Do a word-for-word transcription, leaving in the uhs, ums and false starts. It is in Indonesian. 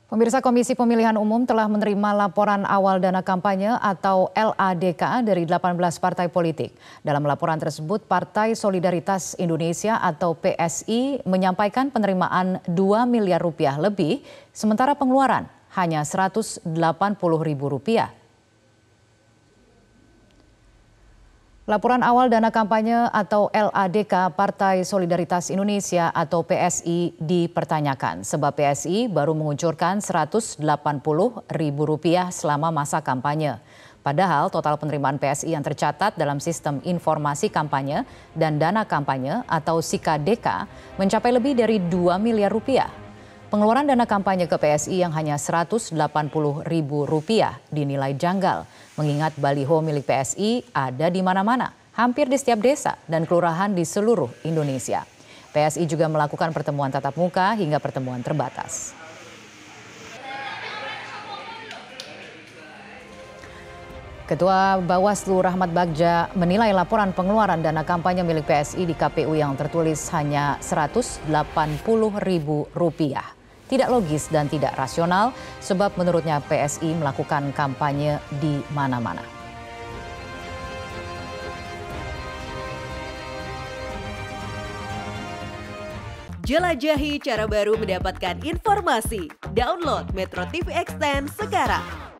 Pemirsa Komisi Pemilihan Umum telah menerima laporan awal dana kampanye atau L A D K dari delapan belas partai politik. Dalam laporan tersebut, Partai Solidaritas Indonesia atau P S I menyampaikan penerimaan dua miliar rupiah lebih, sementara pengeluaran hanya seratus delapan puluh ribu rupiah. Laporan awal dana kampanye atau L A D K Partai Solidaritas Indonesia atau P S I dipertanyakan sebab P S I baru menguncurkan seratus delapan puluh ribu rupiah selama masa kampanye. Padahal total penerimaan P S I yang tercatat dalam sistem informasi kampanye dan dana kampanye atau S I K D K mencapai lebih dari dua miliar rupiah. Pengeluaran dana kampanye ke P S I yang hanya seratus delapan puluh ribu rupiah dinilai janggal, mengingat baliho milik P S I ada di mana-mana, hampir di setiap desa dan kelurahan di seluruh Indonesia. P S I juga melakukan pertemuan tatap muka hingga pertemuan terbatas. Ketua Bawaslu Rahmat Bagja menilai laporan pengeluaran dana kampanye milik P S I di K P U yang tertulis hanya seratus delapan puluh ribu rupiah. Tidak logis dan tidak rasional sebab menurutnya P S I melakukan kampanye di mana-mana. Jelajahi cara baru mendapatkan informasi. Download Metro T V Extend sekarang.